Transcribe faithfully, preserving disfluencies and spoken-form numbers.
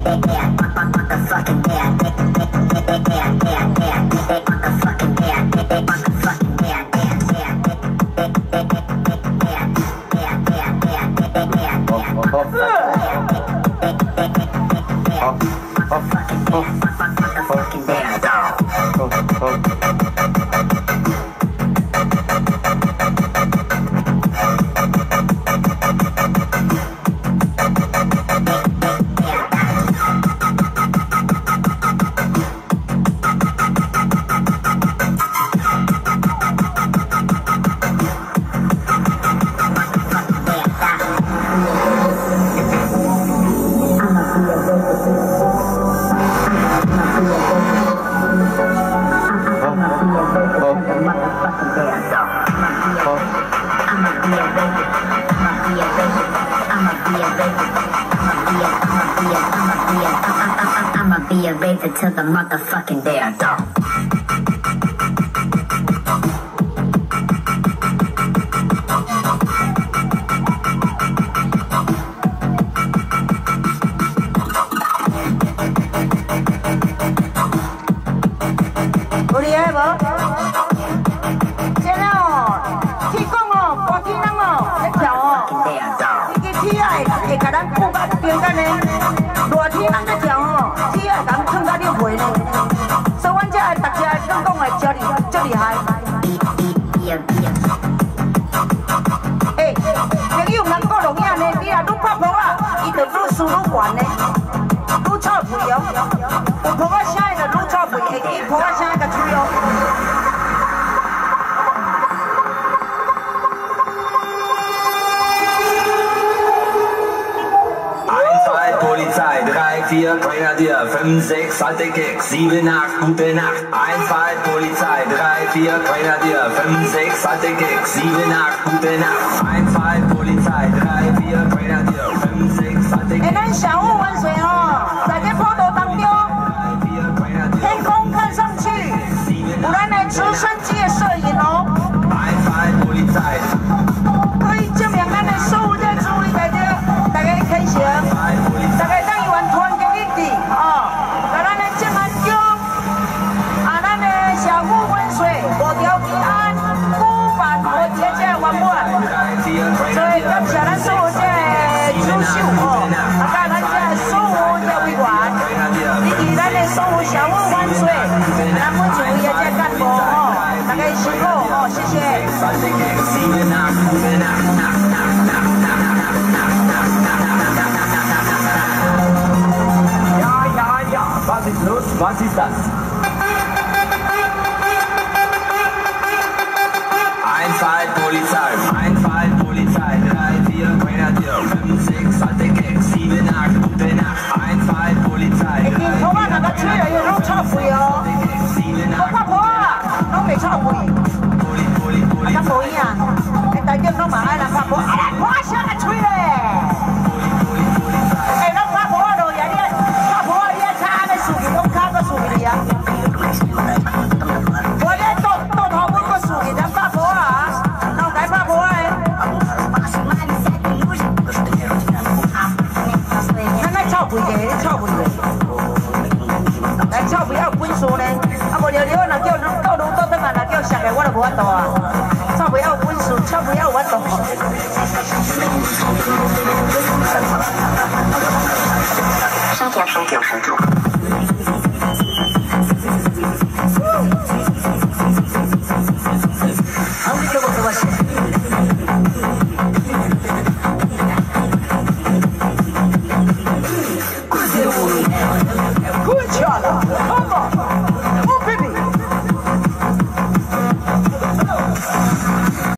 Till the motherfucking day I die. 有厉害无？真哦，天公哦，大天人哦，在跳哦，你个天啊会甲咱顾到中间呢，大天人在跳哦，天啊咱创到六倍呢，所以阮这大家讲讲的足厉足厉害。哎，朋友能够容易呢，你若愈拍婆啊，伊就愈输愈悬呢，愈臭屁哦，有婆啊声的就愈臭屁，会记婆啊声甲吹哦。 Polizei, drei, vier, Grenadier, fünf, sechs, alte Keks, sieben, acht, gute Nacht. eins, zwei, Polizei, drei, vier, Grenadier, fünf, sechs, alte Keks, sieben, acht, gute Nacht. eins, zwei, Polizei, drei, vier, Grenadier, fünf, sechs, alte Keks. 哎，咱小雾湾水哦，在这坡道当中，天空看上去，有咱的直升机的摄影哦。 eins, zwei, Polizei. 可以证明咱的所有在注意在这，大家开心。 大家当伊完团结一致哦，甲咱的正安宫，啊，咱的小富温水五条平安，古板和谐这圆满，所以感谢咱所有这优秀哦，啊，甲咱这所有这委员，以及咱的所有小富温水，咱每一位的这干部哦，大家辛苦哦，谢谢。 Was ist los? Was ist das? eins, zwei, Polizei, eins, zwei, Polizei, drei, vier, Grenadier, fünf, sechs, alte Keks, sieben, acht, gute Nacht. eins, zwei, Polizei, drei, vier, Grenadier, fünf, sechs, alte Keks, sieben, acht, gute Nacht. 拢袂臭屁，啊，咱无影，哎，大家拢嘛爱人拍婆，哎呀，我啥来吹咧？哎，咱拍婆落去，你拍婆，你爱擦安尼竖起，拢骹搁竖起啊！我咧倒倒头尾搁竖起，咱拍婆啊，哪有该拍婆诶？咱爱臭屁者，臭屁者，咱臭屁要有本事呢，啊无了了，若叫到路倒转啊，若叫摔个，我就无法度啊！臭屁要有本事，臭屁要有法度。 升降升降升降。好，这个我写。 Good job.